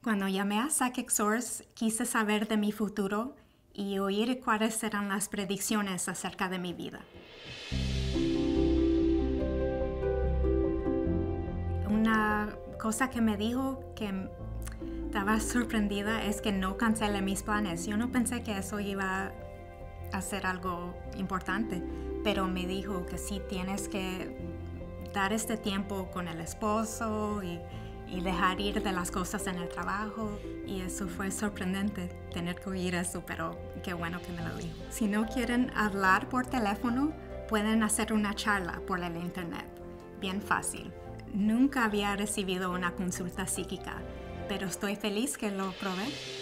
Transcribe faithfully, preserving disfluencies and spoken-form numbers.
Cuando llamé a Psychic Source, quise saber de mi futuro y oír cuáles eran las predicciones acerca de mi vida. Una cosa que me dijo que estaba sorprendida es que no cancelé mis planes. Yo no pensé que eso iba a ser algo importante, pero me dijo que sí tienes que dar este tiempo con el esposo y, y dejar ir de las cosas en el trabajo. Y eso fue sorprendente, tener que oír eso, pero qué bueno que me lo dijo. Si no quieren hablar por teléfono, pueden hacer una charla por el internet. Bien fácil. Nunca había recibido una consulta psíquica, pero estoy feliz que lo probé.